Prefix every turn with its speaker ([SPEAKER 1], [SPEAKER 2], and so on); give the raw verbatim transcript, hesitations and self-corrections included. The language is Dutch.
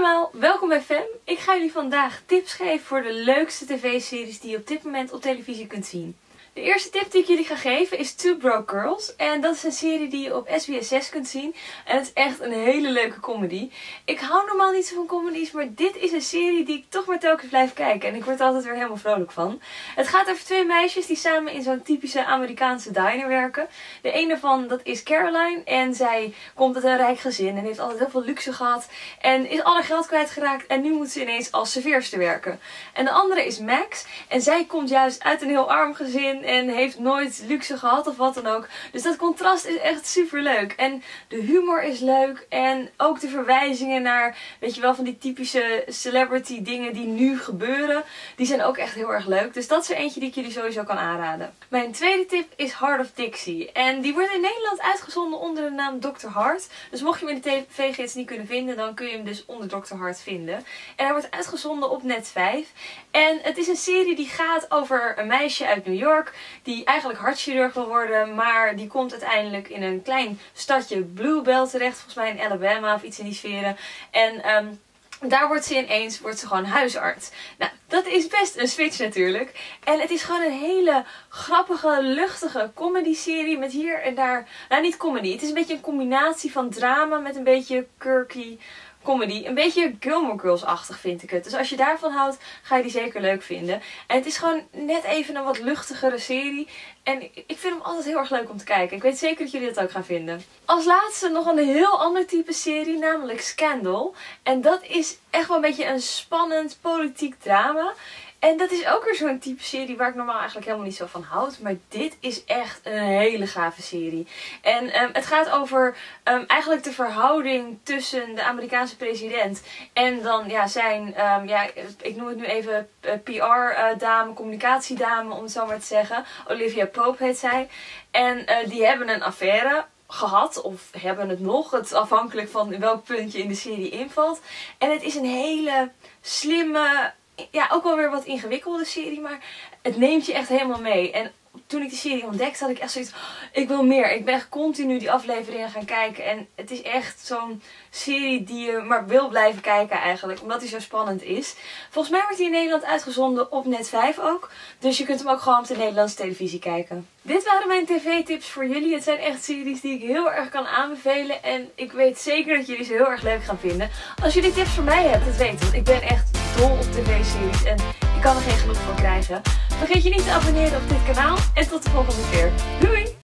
[SPEAKER 1] allemaal, welkom bij Fem. Ik ga jullie vandaag tips geven voor de leukste tv-series die je op dit moment op televisie kunt zien. De eerste tip die ik jullie ga geven is Two Broke Girls. En dat is een serie die je op S B S zes kunt zien. En het is echt een hele leuke comedy. Ik hou normaal niet zo van comedies, maar dit is een serie die ik toch maar telkens blijf kijken. En ik word er altijd weer helemaal vrolijk van. Het gaat over twee meisjes die samen in zo'n typische Amerikaanse diner werken. De ene van dat is Caroline. En zij komt uit een rijk gezin en heeft altijd heel veel luxe gehad. En is alle geld kwijtgeraakt en nu moet ze ineens als serveerster werken. En de andere is Max. En zij komt juist uit een heel arm gezin. En heeft nooit luxe gehad of wat dan ook. Dus dat contrast is echt super leuk. En de humor is leuk. En ook de verwijzingen naar, weet je wel, van die typische celebrity dingen die nu gebeuren. Die zijn ook echt heel erg leuk. Dus dat is er eentje die ik jullie sowieso kan aanraden. Mijn tweede tip is Heart of Dixie. En die wordt in Nederland uitgezonden onder de naam dokter Hart. Dus mocht je hem in de tv-gids niet kunnen vinden, dan kun je hem dus onder dokter Hart vinden. En hij wordt uitgezonden op Net vijf. En het is een serie die gaat over een meisje uit New York. Die eigenlijk hartchirurg wil worden, maar die komt uiteindelijk in een klein stadje Bluebell terecht. Volgens mij in Alabama of iets in die sferen. En um, daar wordt ze ineens wordt ze gewoon huisarts. Nou, dat is best een switch natuurlijk. En het is gewoon een hele grappige, luchtige comedy-serie met hier en daar... Nou, niet comedy. Het is een beetje een combinatie van drama met een beetje quirky comedy. Een beetje Gilmore Girls-achtig vind ik het. Dus als je daarvan houdt, ga je die zeker leuk vinden. En het is gewoon net even een wat luchtigere serie. En ik vind hem altijd heel erg leuk om te kijken. Ik weet zeker dat jullie dat ook gaan vinden. Als laatste nog een heel ander type serie, namelijk Scandal. En dat is echt wel een beetje een spannend politiek drama. En dat is ook weer zo'n type serie waar ik normaal eigenlijk helemaal niet zo van houd. Maar dit is echt een hele gave serie. En um, het gaat over um, eigenlijk de verhouding tussen de Amerikaanse president en dan ja, zijn, um, ja, ik noem het nu even uh, P R-dame, uh, communicatiedame om het zo maar te zeggen. Olivia Pope heet zij. En uh, die hebben een affaire gehad, of hebben het nog. Het is afhankelijk van in welk punt je in de serie invalt. En het is een hele slimme... Ja, ook wel weer wat ingewikkelde serie, maar het neemt je echt helemaal mee. En toen ik die serie ontdekte, had ik echt zoiets, ik wil meer. Ik ben echt continu die afleveringen gaan kijken. En het is echt zo'n serie die je maar wil blijven kijken eigenlijk, omdat die zo spannend is. Volgens mij wordt hij in Nederland uitgezonden op Net vijf ook. Dus je kunt hem ook gewoon op de Nederlandse televisie kijken. Dit waren mijn tv-tips voor jullie. Het zijn echt series die ik heel erg kan aanbevelen. En ik weet zeker dat jullie ze heel erg leuk gaan vinden. Als jullie tips voor mij hebben, dat weten. Want ik ben echt dol op tv-series en ik kan er geen genoeg van krijgen. Vergeet je niet te abonneren op dit kanaal. En tot de volgende keer. Doei!